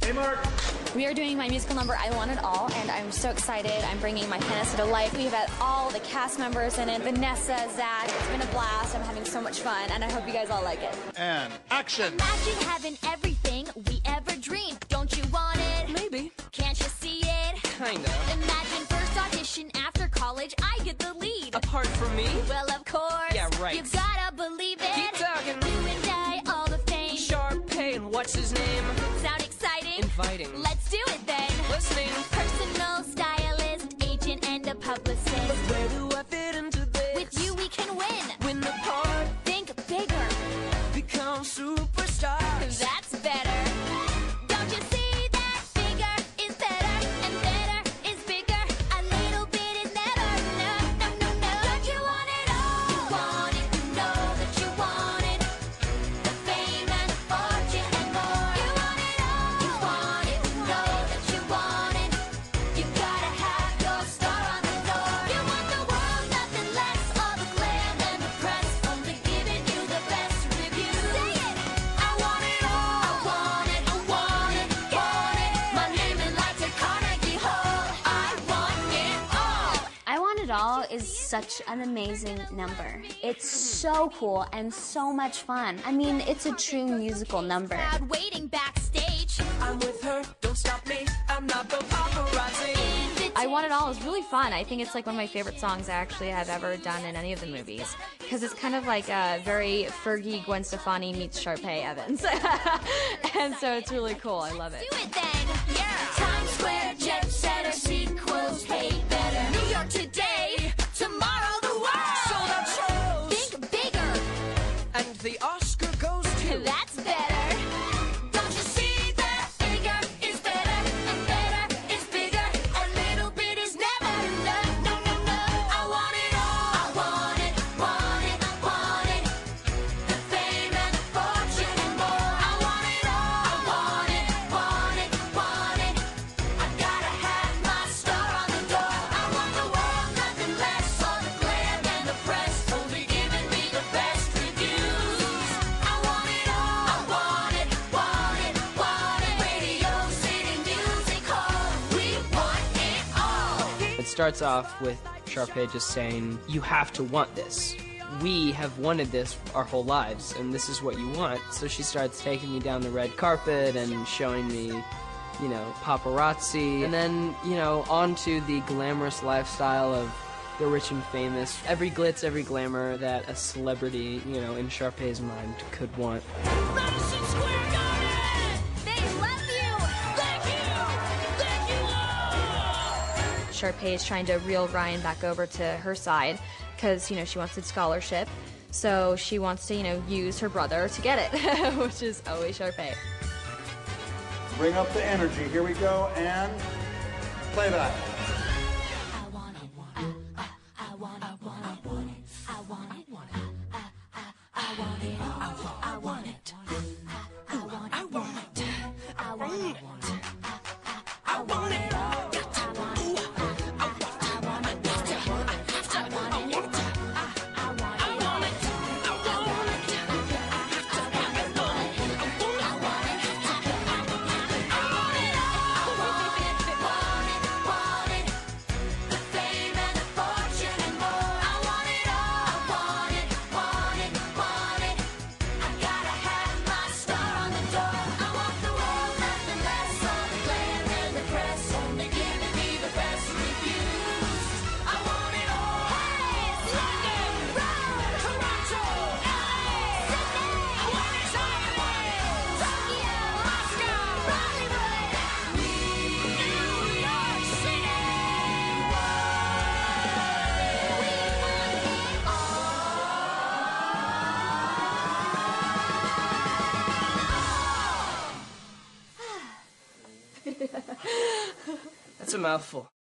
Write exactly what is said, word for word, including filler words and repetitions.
Ready, Mark? We are doing my musical number, I Want It All, and I'm so excited. I'm bringing my fantasy to life. We've had all the cast members in it, Vanessa, Zach. It's been a blast. I'm having so much fun, and I hope you guys all like it. And action. Imagine having everything we ever dreamed. Don't you want it? Maybe. Can't you see it? Kinda. Imagine first audition after college, I get the lead. Apart from me? Well, of course. Yeah, right. You've gotta believe it. Keep talking. You and I, all the fame. Sharpay and what's his name? Sound exciting? Inviting. Let's do it then. Listening. Personal stylist, agent, and a publicist. But where do I fit into this? With you, we can win. Win the part. Think bigger. Become superstars. That's better. Don't you see that bigger is better and better is bigger? A little bit is never. No, no, no, no. Don't you want it all? You want it, you know that you want it. The fame and fortune and more. You want it all. You want it, you know that you want it. You gotta have your star on the door. You want the world, nothing less. All the glam and the press, only giving you the best reviews. Say it. I want it all. I want it, I want it, want it. My name is like to Carnegie Hall. I want it all. I Want It All is such an amazing number. It's so cool and so much fun. I mean, it's a true musical number. Crowd waiting backstage. I'm with her, don't stop me. I'm not the paparazzi. I Want It All is really fun. I think it's like one of my favorite songs I actually have ever done in any of the movies because it's kind of like a very Fergie, Gwen Stefani meets Sharpay Evans. And so it's really cool. I love it. Do it then. Yeah. Times Square, jet setter, sequels, hey better. New York today, tomorrow the world. Sold out shows. Think bigger. And the Oscar goes to. That's better. Don't you see that bigger is better and better is bigger? A little bit is never enough. No, no, no. I want it all. I want it, want it, want it. The fame and the fortune and more. I want it all. I want it, want it, want it. I gotta have my star on the door. I want the world, nothing less. All the glam and the press, only giving me the best reviews. I want it all. I want it, want it, want it. Radio, city, music hall. We want it all. It starts off with Sharpay just saying, you have to want this. We have wanted this our whole lives, and this is what you want. So she starts taking me down the red carpet and showing me, you know, paparazzi, and then, you know, onto the glamorous lifestyle of the rich and famous. Every glitz, every glamour that a celebrity, you know, in Sharpay's mind could want. Madison Square Garden! They love you! Thank you! Thank you all! Sharpay is trying to reel Ryan back over to her side because, you know, she wants a scholarship. So she wants to, you know, use her brother to get it, which is always Sharpay. Bring up the energy. Here we go, and play that. I want it. I, I, I want it. I want it. I want it. I want it. I want it. I want it. I want it. I want it. I want it. That's a mouthful.